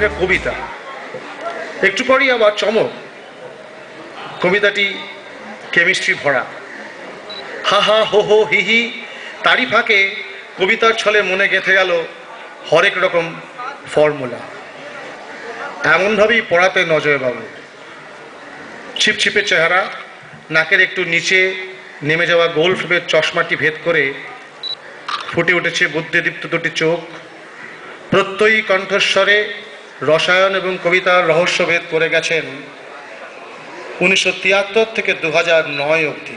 একটা কবিতা, একটু পরই আবার চমক। কবিতাটি কেমিস্ট্রি ভরা, হা হা হো হো হি হি, তারই ফাঁকে কবিতার ছলে মনে গেঁথে গেল হরেক রকম ফর্মুলা। এমনভাবেই পড়াতে নজরবাবু, ছিপছিপে চেহারা, নাকের একটু নিচে নেমে যাওয়া গোল ফ্রেমের চশমাটি ভেদ করে ফুটে উঠেছে বুদ্ধিদীপ্ত দুটি চোখ। প্রত্যয়ী কণ্ঠস্বরে রসায়ন এবং কবিতার রহস্যভেদ করে গেছেন 1973 থেকে 2009 অবধি।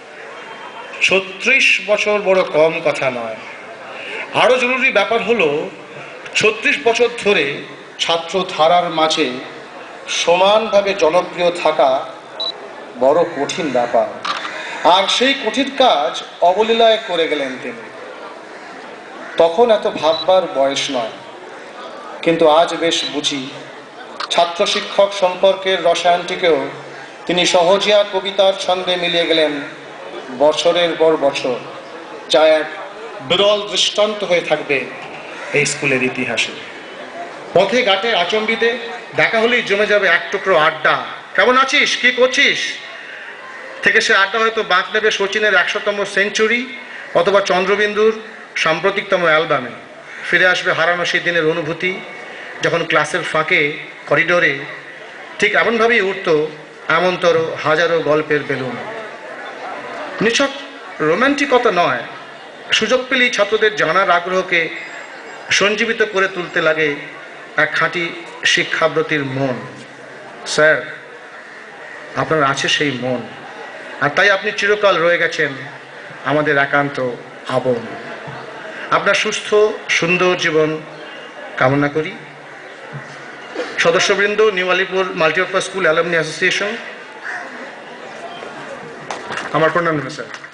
36 বছর বড় কম কথা নয়। আরও জরুরি ব্যাপার হলো 36 বছর ধরে ছাত্র ধারার মাঝে সমানভাবে জনপ্রিয় থাকা বড় কঠিন ব্যাপার, আর সেই কঠিন কাজ অবলীলায় করে গেলেন তিনি। তখন এত ভাববার বয়স নয়, কিন্তু আজ বেশ বুঝি ছাত্র শিক্ষক সম্পর্কের রসায়নটিকেও তিনি সহজিয়া কবিতার ছন্দে মিলিয়ে গেলেন বছরের পর বছর, যা এক বিরল দৃষ্টান্ত হয়ে থাকবে এই স্কুলের ইতিহাসে। পথে ঘাটে আচম্বিতে দেখা হলেই জমে যাবে এক টুকরো আড্ডা। কেমন আছিস, কি করছিস থেকে সে আড্ডা হয়তো বাঁক নেবে শচীনের 100তম সেঞ্চুরি অথবা চন্দ্রবিন্দুর সাম্প্রতিকতম অ্যালবামে। ফিরে আসবে হারানো সেই দিনের অনুভূতি, যখন ক্লাসের ফাঁকে করিডোরে ঠিক এমনভাবেই উঠত এমনতর হাজারো গল্পের বেলুন। নিছক রোম্যান্টিকতা নয়, সুযোগ পেলেই ছাত্রদের জানার আগ্রহকে সঞ্জীবিত করে তুলতে লাগে এক খাঁটি শিক্ষাব্রতির মন। স্যার, আপনার আছে সেই মন, আর তাই আপনি চিরকাল রয়ে গেছেন আমাদের একান্ত আপন। আপনার সুস্থ সুন্দর জীবন কামনা করি। সদস্যবৃন্দ, new Alipur multipurpose school alumni association, আমার প্রণাম স্যার।